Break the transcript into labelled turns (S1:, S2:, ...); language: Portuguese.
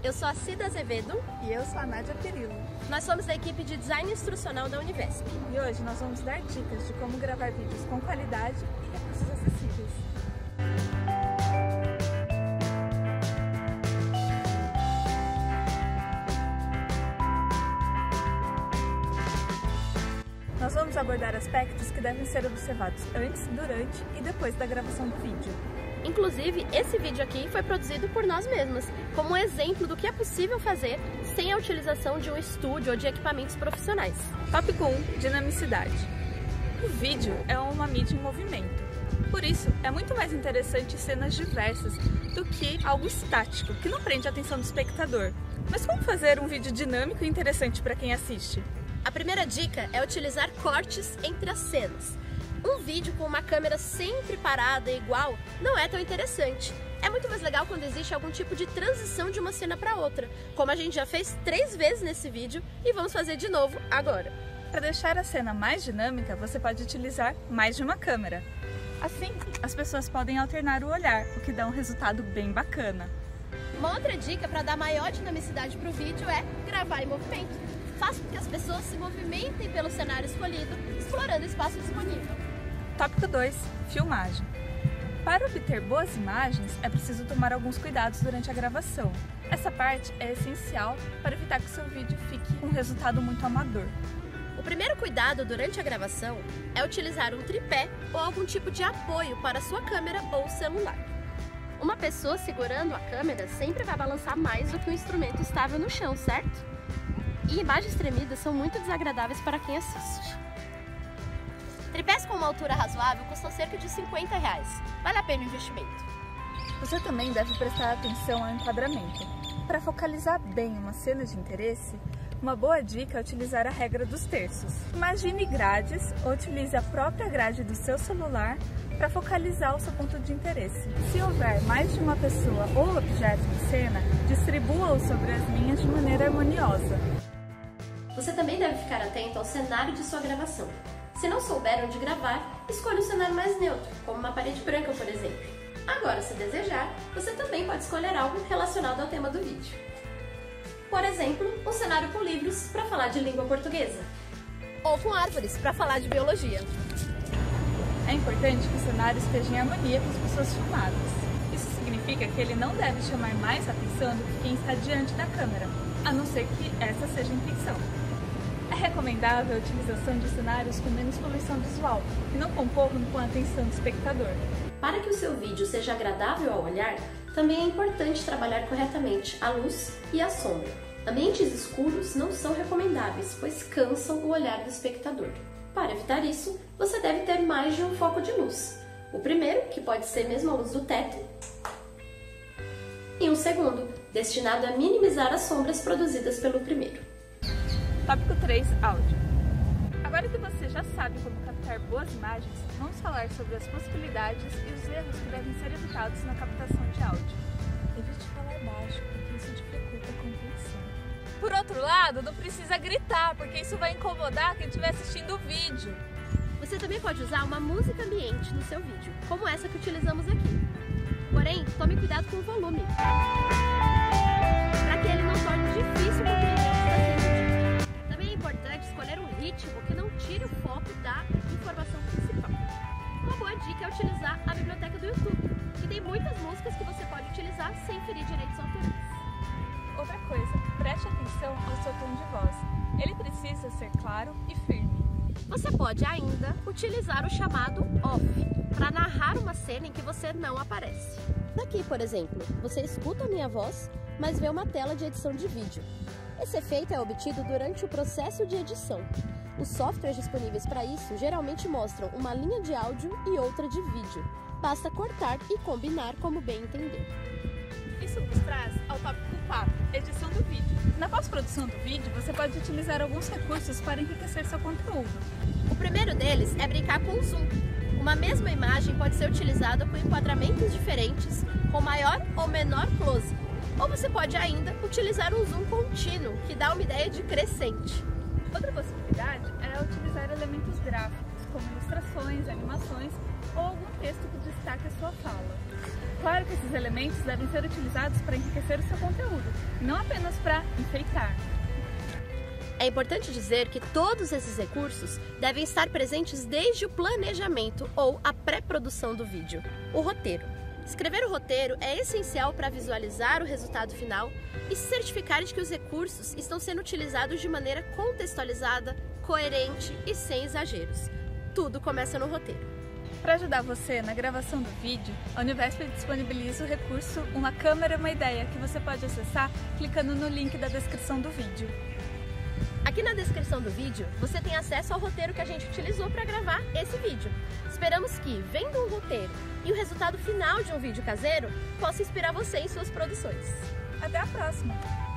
S1: Eu sou a Cida Azevedo.
S2: E eu sou a Nádia Perillo.
S1: Nós somos da equipe de Design Instrucional da Univesp.
S2: E hoje nós vamos dar dicas de como gravar vídeos com qualidade e recursos acessíveis. Nós vamos abordar aspectos que devem ser observados antes, durante e depois da gravação do vídeo.
S1: Inclusive, esse vídeo aqui foi produzido por nós mesmas, como um exemplo do que é possível fazer sem a utilização de um estúdio ou de equipamentos profissionais.
S2: Tópico 1. Dinamicidade. O vídeo é uma mídia em movimento. Por isso, é muito mais interessante cenas diversas do que algo estático, que não prende a atenção do espectador. Mas como fazer um vídeo dinâmico e interessante para quem assiste?
S1: A primeira dica é utilizar cortes entre as cenas. Um vídeo com uma câmera sempre parada e igual não é tão interessante. É muito mais legal quando existe algum tipo de transição de uma cena para outra, como a gente já fez 3 vezes nesse vídeo e vamos fazer de novo agora.
S2: Para deixar a cena mais dinâmica, você pode utilizar mais de uma câmera. Assim, as pessoas podem alternar o olhar, o que dá um resultado bem bacana.
S1: Uma outra dica para dar maior dinamicidade para o vídeo é gravar em movimento. Faça com que as pessoas se movimentem pelo cenário escolhido, explorando o espaço disponível.
S2: Tópico 2. Filmagem. Para obter boas imagens, é preciso tomar alguns cuidados durante a gravação. Essa parte é essencial para evitar que o seu vídeo fique com um resultado muito amador.
S1: O primeiro cuidado durante a gravação é utilizar um tripé ou algum tipo de apoio para a sua câmera ou celular. Uma pessoa segurando a câmera sempre vai balançar mais do que um instrumento estável no chão, certo? E imagens tremidas são muito desagradáveis para quem assiste. Tripés com uma altura razoável custam cerca de R$50. Vale a pena o investimento.
S2: Você também deve prestar atenção ao enquadramento. Para focalizar bem uma cena de interesse, uma boa dica é utilizar a regra dos terços. Imagine grades ou utilize a própria grade do seu celular para focalizar o seu ponto de interesse. Se houver mais de uma pessoa ou objeto em cena, distribua-os sobre as linhas de maneira harmoniosa.
S1: Você também deve ficar atento ao cenário de sua gravação. Se não souber onde gravar, escolha um cenário mais neutro, como uma parede branca, por exemplo. Agora, se desejar, você também pode escolher algo relacionado ao tema do vídeo. Por exemplo, um cenário com livros para falar de língua portuguesa. Ou com árvores para falar de biologia.
S2: É importante que o cenário esteja em harmonia com as pessoas filmadas. Isso significa que ele não deve chamar mais atenção do que quem está diante da câmera, a não ser que essa seja a intenção. É recomendável a utilização de cenários com menos poluição visual, que não concorram com a atenção do espectador.
S1: Para que o seu vídeo seja agradável ao olhar, também é importante trabalhar corretamente a luz e a sombra. Ambientes escuros não são recomendáveis, pois cansam o olhar do espectador. Para evitar isso, você deve ter mais de um foco de luz. O primeiro, que pode ser mesmo a luz do teto, e um segundo, destinado a minimizar as sombras produzidas pelo primeiro.
S2: Tópico 3. Áudio. Agora que você já sabe como captar boas imagens, vamos falar sobre as possibilidades e os erros que devem ser evitados na captação de áudio. Evite falar baixo, porque isso dificulta a compreensão. Por outro lado, não precisa gritar, porque isso vai incomodar quem estiver assistindo o vídeo.
S1: Você também pode usar uma música ambiente no seu vídeo, como essa que utilizamos aqui. Porém, tome cuidado com o volume, para que ele não torne difícil compreender o que está sendo dito. Também é importante escolher um ritmo que não tire o foco da informação principal. Uma boa dica é utilizar a biblioteca do YouTube, que tem muitas músicas que você pode utilizar sem ferir direitos autorais.
S2: Outra coisa, preste atenção ao seu tom de voz. Ele precisa ser claro e firme.
S1: Você pode ainda utilizar o chamado off, para narrar uma cena em que você não aparece. Daqui, por exemplo, você escuta a minha voz, mas vê uma tela de edição de vídeo. Esse efeito é obtido durante o processo de edição. Os softwares disponíveis para isso geralmente mostram uma linha de áudio e outra de vídeo. Basta cortar e combinar como bem entender.
S2: Isso nos traz ao tópico 4, edição do vídeo. Na pós-produção do vídeo, você pode utilizar alguns recursos para enriquecer seu conteúdo.
S1: O primeiro deles é brincar com o zoom. Uma mesma imagem pode ser utilizada com enquadramentos diferentes, com maior ou menor close. Ou você pode ainda utilizar um zoom contínuo, que dá uma ideia de crescente.
S2: Outra possibilidade é utilizar elementos gráficos, como ilustrações, animações ou algum texto que destaque a sua fala. Claro que esses elementos devem ser utilizados para enriquecer o seu conteúdo, não apenas para enfeitar.
S1: É importante dizer que todos esses recursos devem estar presentes desde o planejamento ou a pré-produção do vídeo, o roteiro. Escrever o roteiro é essencial para visualizar o resultado final e se certificar de que os recursos estão sendo utilizados de maneira contextualizada, coerente e sem exageros. Tudo começa no roteiro.
S2: Para ajudar você na gravação do vídeo, a Univesp disponibiliza o recurso Uma Câmera, Uma Ideia, que você pode acessar clicando no link da descrição do vídeo.
S1: Aqui na descrição do vídeo, você tem acesso ao roteiro que a gente utilizou para gravar esse vídeo. Esperamos que, vendo um roteiro e o resultado final de um vídeo caseiro, possa inspirar você em suas produções.
S2: Até a próxima!